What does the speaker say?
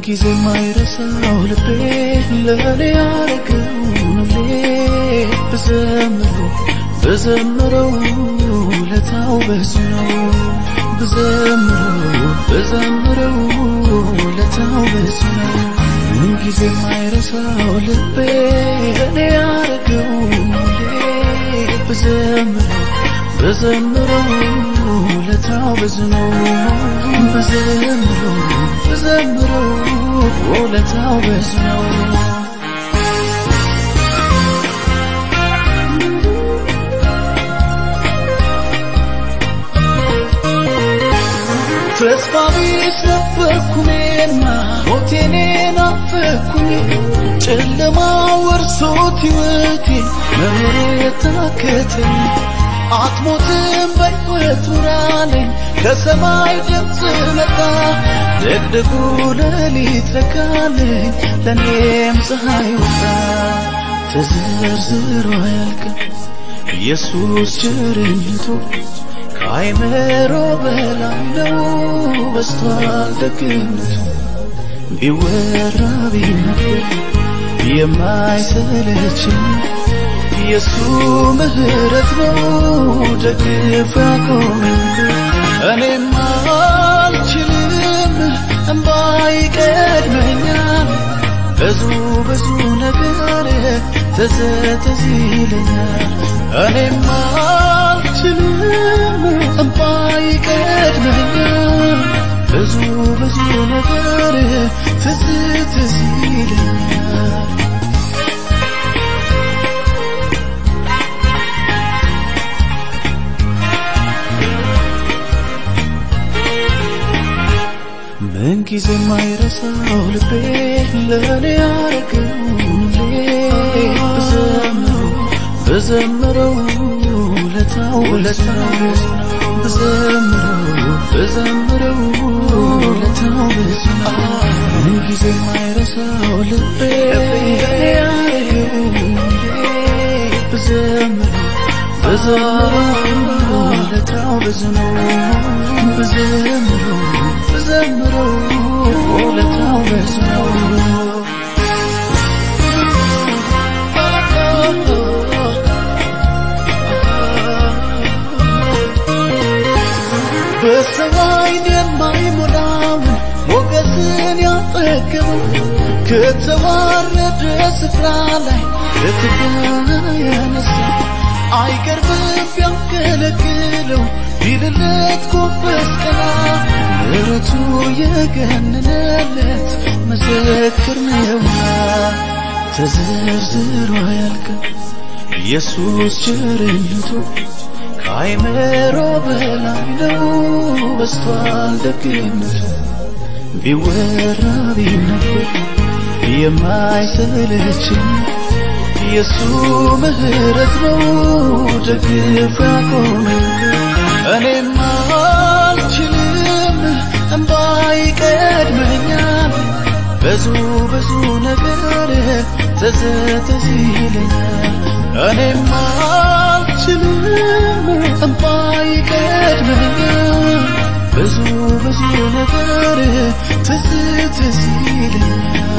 ጊዜ ማይረሳው ልቤ ለኔ ያረገው በዘምረው ለታው በዝነው በዘምረው ለታው በዝነው ጊዜ ማይረሳው ልቤ ለኔ ያረገው በዘምረው ለታው በዝነው በዘምረው ለታው በዝነው ተስፋ ቢስ ነበርኩኔማ ሞቴን ናፈኩኝ ጨለማ ወርሶት ሕይወቴን መኖር ታከተኝ አትሞትም በሕይወት ኑራለኝ ከሰማይ ድምፅ መጣ ደግደጉ ሌሊት ረጋለኝ ለኔም ፀሐይ ወጣ ተዘርዝሮ አያልቅም ኢየሱስ ቸርነቱ ከአይምሮ በላይ ነው በዝቷል ደግነቱ ቢወራ ቢነገር የማይሰለችኝ የሱ ምህረት ነው ደግፎ ያቆመኝ እኔም አልችልም እምባይ ቀድመኛል ብዙ ነገር ትዝ ይለኛል እኔም አልችልም እምባይ ቀድመኛል ብዙ ነገር ትዝ ይለኛል ምን ጊዜ ማይረሳው ልቤ ለኔ ያረገው በዘምረው ለታው በዘምረው ለታው ምን ጊዜ ማይረሳው ልቤ ለኔ ያረገው በዘምረው ለታው በዘምረው ለታው በዝነው በሰማይን የማይሞላውን ሞገስን ያጠገበው ከተዋረደ ስፍራ ላይ ለትጋ ያነሳ አይገርምም ቢያገለግለው ቢልለት ጎንበስ ቀና ምሕረቱ የገነነለት መዘክር ነውና ተዘርዝሮ አያልቅም ኢየሱስ ቸርነቱ ከአይምሮ በላይ ነው በዝቷል ደግነቱ ቢወራ ቢነገር የማይሰለችኝ የሱ ምህረት ነው ደግፎ ያቆመኝ እኔም አልችልም እምባይ ቀድመኛል ብዙ ነገር ትዝ ይለኛል እኔም አልችልም እምባይ ቀድመኛል ብዙ ነገር ትዝ ይለኛል